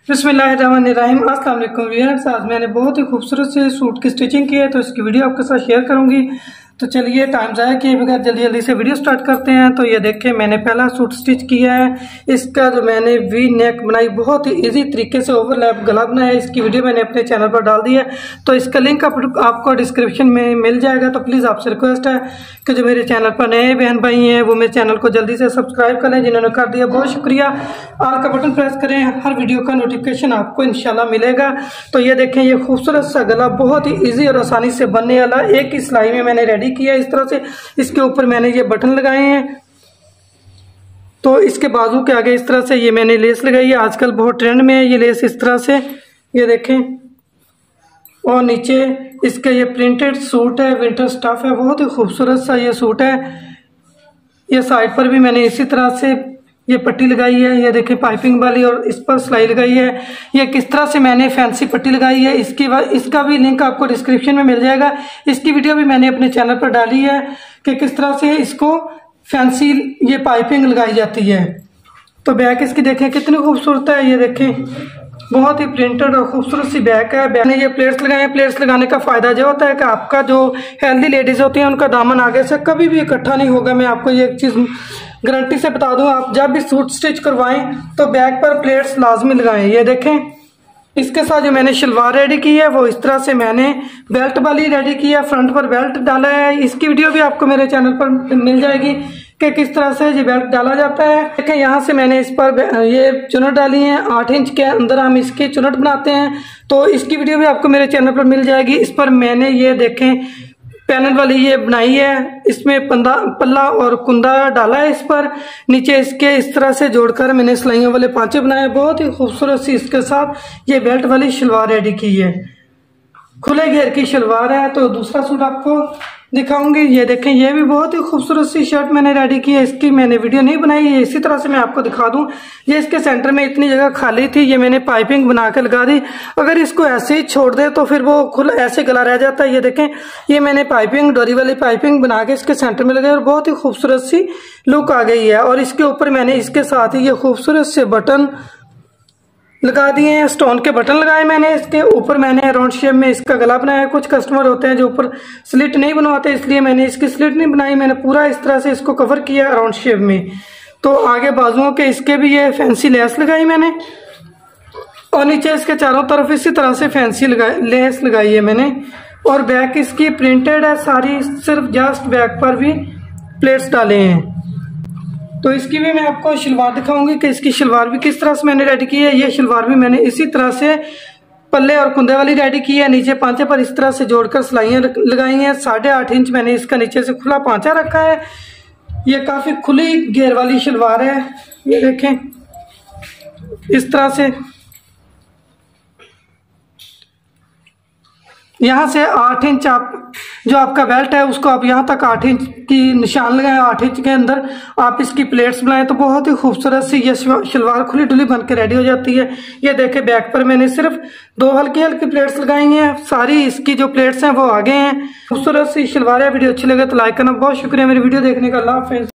बिस्मिल्लाहिर्रहमानिर्रहीम। अस्सलाम वालेकुम व्यूअर्स। आज मैंने बहुत ही खूबसूरत से सूट की स्टिचिंग की है, तो इसकी वीडियो आपके साथ शेयर करूंगी। तो चलिए टाइम ज़ाया किए बगैर जल्दी जल्दी से वीडियो स्टार्ट करते हैं। तो ये देखें, मैंने पहला सूट स्टिच किया है। इसका जो मैंने वी नेक बनाई, बहुत ही इजी तरीके से ओवरलैप गला बनाया है। इसकी वीडियो मैंने अपने चैनल पर डाल दी है, तो इसका लिंक आपको डिस्क्रिप्शन में मिल जाएगा। तो प्लीज़ आपसे रिक्वेस्ट है कि जो मेरे चैनल पर नए बहन भाई हैं वो मेरे चैनल को जल्दी से सब्सक्राइब कर लें। जिन्होंने कर दिया बहुत शुक्रिया। ऑल का बटन प्रेस करें, हर वीडियो का नोटिफिकेशन आपको इंशाल्लाह मिलेगा। तो ये देखें, ये खूबसूरत सा गला बहुत ही ईजी और आसानी से बनने वाला एक ही सिलाई में मैंने रेडी किया है। इस तरह से इसके ऊपर मैंने ये बटन लगाए हैं। तो इसके बाजू के आगे इस तरह से ये मैंने लेस लगाई है। आजकल बहुत ट्रेंड में है ये लेस। इस तरह से ये देखें, और नीचे इसका ये प्रिंटेड सूट है, विंटर स्टफ है, बहुत ही खूबसूरत सा ये सूट है। ये साइड पर भी मैंने इसी तरह से ये पट्टी लगाई है, ये देखें पाइपिंग वाली, और इस पर सिलाई लगाई है। ये किस तरह से मैंने फैंसी पट्टी लगाई है, इसका भी लिंक आपको डिस्क्रिप्शन में मिल जाएगा। इसकी वीडियो भी मैंने अपने चैनल पर डाली है कि किस तरह से इसको फैंसी ये पाइपिंग लगाई जाती है। तो बैक इसकी देखें कितनी खूबसूरत है। ये देखें, बहुत ही प्रिंटेड और खूबसूरत सी बैक है। बैक ने ये प्लेट्स लगाए हैं। प्लेट्स लगाने का फायदा ये होता है कि आपका जो हेल्दी लेडीज होती हैं उनका दामन आगे से कभी भी इकट्ठा नहीं होगा। मैं आपको ये एक चीज़ गारंटी से बता दूं, आप जब भी सूट स्टिच करवाएं तो बैक पर प्लेट्स लाजमी लगाएं। ये देखें, इसके साथ जो मैंने शलवार रेडी की है वो इस तरह से मैंने बेल्ट वाली रेडी की है, फ्रंट पर बेल्ट डाला है। इसकी वीडियो भी आपको मेरे चैनल पर मिल जाएगी कि किस तरह से ये बेल्ट डाला जाता है। देखें, यहाँ से मैंने इस पर ये चुनट डाली है। 8 इंच के अंदर हम इसकी चुनट बनाते हैं, तो इसकी वीडियो भी आपको मेरे चैनल पर मिल जाएगी। इस पर मैंने ये देखें पैनल वाली ये बनाई है। इसमें पल्ला और कुंदा डाला है। इस पर नीचे इसके इस तरह से जोड़कर मैंने सिलाइयों वाले पांचे बनाए। बहुत ही खूबसूरत सी इसके साथ ये बेल्ट वाली शलवार रेडी की है। खुले घेर की शलवार है। तो दूसरा सूट आपको दिखाऊंगी। ये देखें, ये भी बहुत ही खूबसूरत सी शर्ट मैंने रेडी की है। इसकी मैंने वीडियो नहीं बनाई है, इसी तरह से मैं आपको दिखा दूं। ये इसके सेंटर में इतनी जगह खाली थी, ये मैंने पाइपिंग बना के लगा दी। अगर इसको ऐसे ही छोड़ दे तो फिर वो खुला ऐसे गला रह जाता है। ये देखें, ये मैंने पाइपिंग डोरी वाली पाइपिंग बना के इसके सेंटर में लगाई और बहुत ही खूबसूरत सी लुक आ गई है। और इसके ऊपर मैंने इसके साथ ही ये खूबसूरत से बटन लगा दिए हैं। स्टोन के बटन लगाए मैंने। इसके ऊपर मैंने राउंड शेप में इसका गला बनाया। कुछ कस्टमर होते हैं जो ऊपर स्लिट नहीं बनवाते, इसलिए मैंने इसकी स्लिट नहीं बनाई। मैंने पूरा इस तरह से इसको कवर किया राउंड शेप में। तो आगे बाजुओं के इसके भी ये फैंसी लेस लगाई मैंने, और नीचे इसके चारों तरफ इसी तरह से फैंसी लेस लगाई है मैंने। और बैक इसकी प्रिंटेड है सारी, सिर्फ जस्ट बैक पर भी प्लेट्स डाले हैं। तो इसकी भी मैं आपको शलवार दिखाऊंगी कि इसकी शलवार भी किस तरह से मैंने रेडी की है। ये शलवार भी मैंने इसी तरह से पल्ले और कुंदे वाली रेडी की है। नीचे पांचे पर इस तरह से जोड़कर सिलाइयां लगाई हैं। 8.5 इंच मैंने इसका नीचे से खुला पांचा रखा है। ये काफी खुली घेर वाली शलवार है। ये देखें, इस तरह से यहाँ से 8 इंच आप जो आपका बेल्ट है उसको आप यहाँ तक 8 इंच की निशान लगाएं। 8 इंच के अंदर आप इसकी प्लेट्स बनाएं तो बहुत ही खूबसूरत सी ये शलवार खुली डुली बन के रेडी हो जाती है। ये देखें, बैक पर मैंने सिर्फ 2 हल्की हल्की प्लेट्स लगाई हैं। सारी इसकी जो प्लेट्स हैं वो आगे हैं। खूबसूरत सी शलवार है। वीडियो अच्छी लगे तो लाइक करना। बहुत शुक्रिया मेरी वीडियो देखने का। अल्लाह हाफिज़।